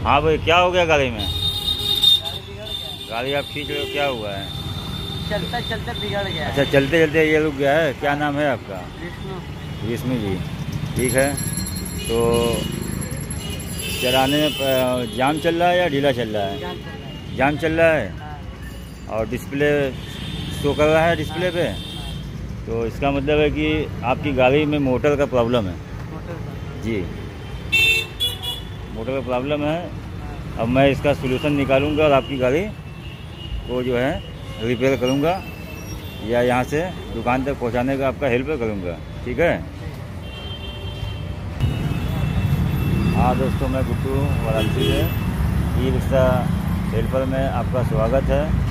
हाँ भाई, क्या हो गया गाड़ी में? गाड़ी बिगड़ गया। गाड़ी आप खींच रहे हो, क्या हुआ है? चलते चलते बिगड़ गया। अच्छा, चलते चलते ये रुक गया है। क्या नाम है आपका? विष्णु। विष्णु जी, ठीक है। तो चलाने में जाम चल रहा है या ढीला चल रहा है? जाम चल रहा है। जाम चल रहा है। हाँ। और डिस्प्ले शो कर रहा है डिस्प्ले पे। तो इसका मतलब है कि आपकी गाड़ी में मोटर का प्रॉब्लम है। मोटर का। जी, मोटर का प्रॉब्लम है। अब मैं इसका सलूशन निकालूंगा और आपकी गाड़ी को जो है रिपेयर करूंगा या यहाँ से दुकान तक पहुँचाने का आपका हेल्प करूंगा, ठीक है? हाँ दोस्तों, मैं गुड्डू वाराणसी से ई रिक्शा हेल्पर में आपका स्वागत है।